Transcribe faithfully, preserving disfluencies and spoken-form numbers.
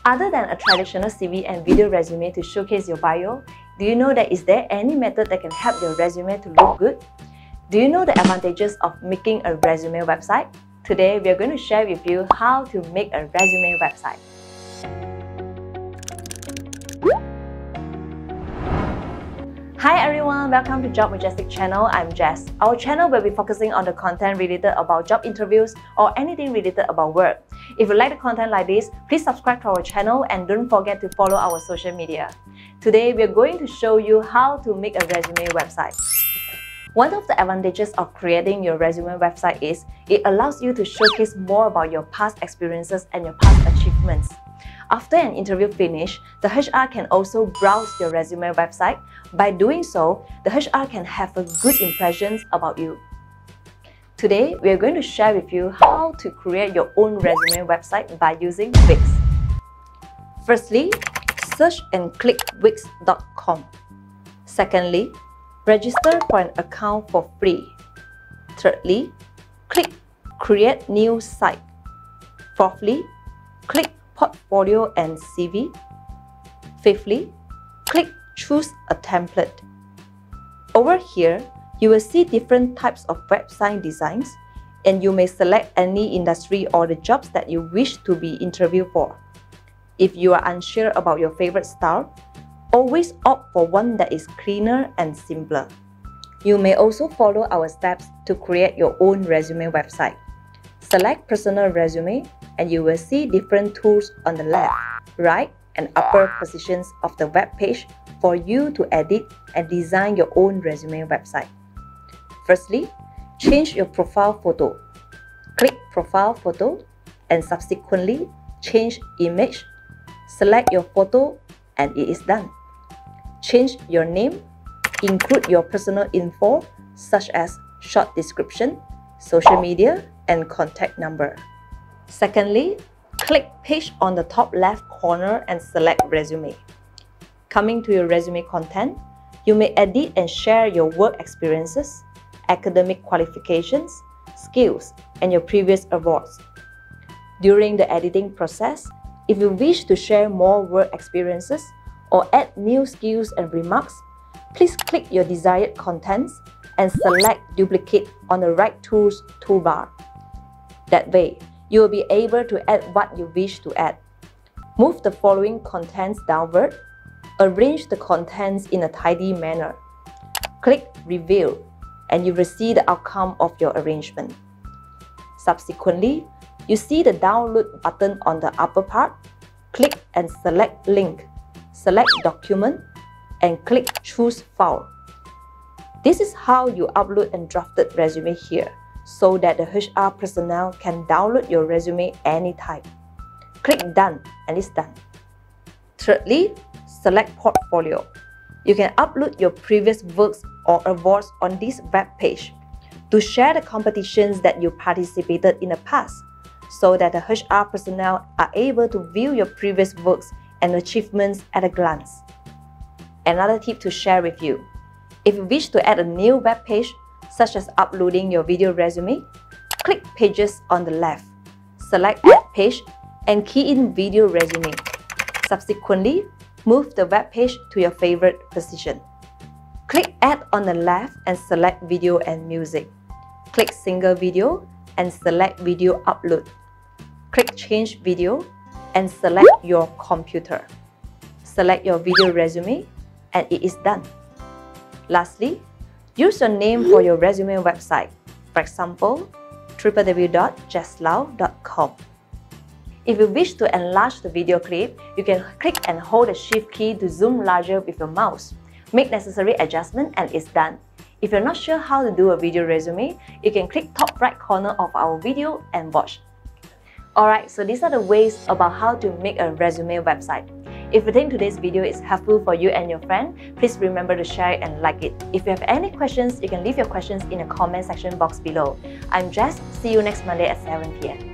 Other than a traditional C V and video resume to showcase your bio, do you know that is there any method that can help your resume to look good? Do you know the advantages of making a resume website? Today, we are going to share with you how to make a resume website. Hi everyone, welcome to Job Majestic channel. I'm Jess. Our channel will be focusing on the content related about job interviews or anything related about work. If you like the content like this, please subscribe to our channel and don't forget to follow our social media. Today, we are going to show you how to make a resume website. One of the advantages of creating your resume website is it allows you to showcase more about your past experiences and your past achievements. After an interview finish, the H R can also browse your resume website. By doing so, the H R can have a good impression about you. Today, we are going to share with you how to create your own resume website by using Wix. Firstly, search and click wix dot com. Secondly, register for an account for free. Thirdly, click Create New Site. Fourthly, click Portfolio and C V. Fifthly, click Choose a template. Over here, you will see different types of website designs, and you may select any industry or the jobs that you wish to be interviewed for. If you are unsure about your favorite style, always opt for one that is cleaner and simpler. You may also follow our steps to create your own resume website. Select Personal Resume and you will see different tools on the left, right, and upper positions of the web page for you to edit and design your own resume website. Firstly, change your profile photo. Click Profile Photo and subsequently change Image. Select your photo and it is done. Change your name. Include your personal info such as short description, social media, and contact number. Secondly, click Page on the top left corner and select Resume. Coming to your resume content, you may edit and share your work experiences, academic qualifications, skills, and your previous awards. During the editing process, if you wish to share more work experiences or add new skills and remarks, please click your desired contents and select Duplicate on the right tools toolbar. That way, you will be able to add what you wish to add. Move the following contents downward. Arrange the contents in a tidy manner. Click Review and you will see the outcome of your arrangement. Subsequently, you see the download button on the upper part. Click and select Link. Select Document and click Choose File. This is how you upload and drafted resume here, so that the H R personnel can download your resume anytime. Click Done and it's done. Thirdly, select Portfolio. You can upload your previous works or awards on this web page to share the competitions that you participated in the past, so that the H R personnel are able to view your previous works and achievements at a glance. Another tip to share with you: if you wish to add a new web page, such as uploading your video resume, click Pages on the left, select Add Page, and key in Video Resume. Subsequently, move the web page to your favorite position. Click Add on the left and select Video and Music. Click Single Video and select Video Upload. Click Change Video and select your computer. Select your video resume and it is done. Lastly, use your name for your resume website. For example, w w w dot jess lau dot com. If you wish to enlarge the video clip, you can click and hold the Shift key to zoom larger with your mouse. Make necessary adjustment and it's done. If you're not sure how to do a video resume, you can click top right corner of our video and watch. Alright, so these are the ways about how to make a resume website. If you think today's video is helpful for you and your friend, please remember to share it and like it. If you have any questions, you can leave your questions in the comment section box below. I'm Jess. See you next Monday at seven p m